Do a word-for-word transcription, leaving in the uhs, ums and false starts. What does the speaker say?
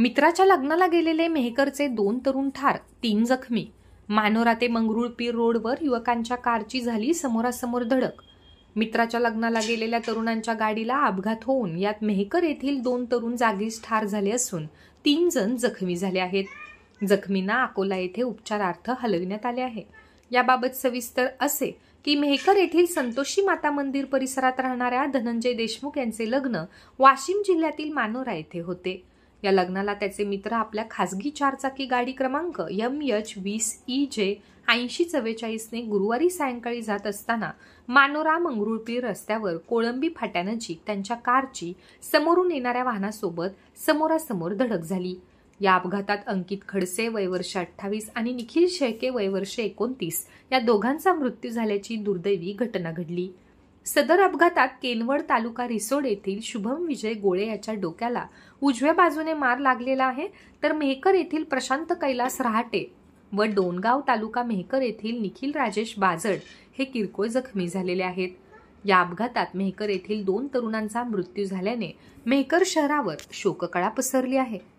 मित्राच्या लग्नाला गेलेले मेहकरचे दोन तरुण ठार, तीन जखमी। मानोरा ते मंगरुळपीर रोडवर युवकांच्या कारची झाली समोरासमोर धडक। मित्राच्या लग्नाला गेलेल्या तरुणांच्या गाडीला अपघात होऊन यात मेहकर येथील दोन तरुण जागीच ठार झाले असून तीन जण जखमी झाले आहेत। जखमींना अकोला येथे उपचारार्थ हलविण्यात आले आहे। याबाबत सविस्तर असे की मेहकर येथील संतोषी माता मंदिर परिसरात राहणाऱ्या धनंजय देशमुख यांचे लग्न वाशिम जिल्ह्यातील मानोरा येथे होते। या लग्नाला त्याचे मित्र आपल्या खासगी चारचाकी गाडी क्रमांक एम एच वीस ई जे ऐंशी चव्वेचाळीस ने गुरुवारी सायंकाळी जात असताना मानोरा मंगरुळपीर रस्त्यावर कोळंबी फाट्यानजीक त्यांच्या कारची समोरून येणाऱ्या वाहनासोबत समोरासमोर धडक झाली। या अपघातात अंकित खडसे वय वर्ष अठ्ठावीस आणि निखिल शेळके वय वर्ष एकोणतीस या दोघांचा मृत्यू झाल्याची दुर्दैवी घटना घडली। सदर अपघातात केनवड तालुका रिसोड येथील शुभम विजय गोळे याच्या डोक्याला उजव्या बाजूने मार लागलेला आहे, तर मेहकर येथील प्रशांत कैलास रहाटे व डोणगाव तालुका मेहकर येथील निखिल राजेश बाजड हे किरकोळ जखमी झालेले आहेत। या अपघातात मेहकर येथील दोन तरुणांचा मृत्यू झाल्याने मेहकर शहरावर शोककळा पसरली आहे।